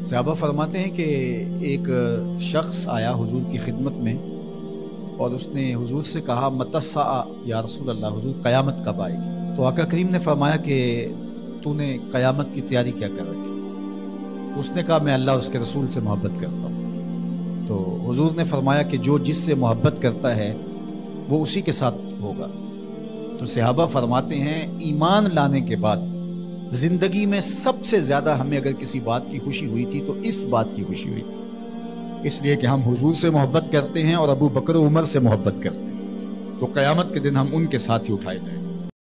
सहाबा फरमाते हैं कि एक शख्स आया हुजूर की खिदमत में और उसने हुजूर से कहा मतस्सा या रसूल अल्लाह, हुजूर क़यामत कब आएगी? तो आका करीम ने फरमाया कि तूने क़यामत की तैयारी क्या कर रखी? तो उसने कहा मैं अल्लाह उसके रसूल से मोहब्बत करता हूँ। तो हुजूर ने फरमाया कि जो जिससे मोहब्बत करता है वो उसी के साथ होगा। तो सहाबा फरमाते हैं ईमान लाने के बाद जिंदगी में सबसे ज्यादा हमें अगर किसी बात की खुशी हुई थी तो इस बात की खुशी हुई थी, इसलिए कि हम हुजूर से मोहब्बत करते हैं और अबू बकर उमर से मोहब्बत करते हैं। तो क़यामत के दिन हम उनके साथ ही उठाए जाएंगे।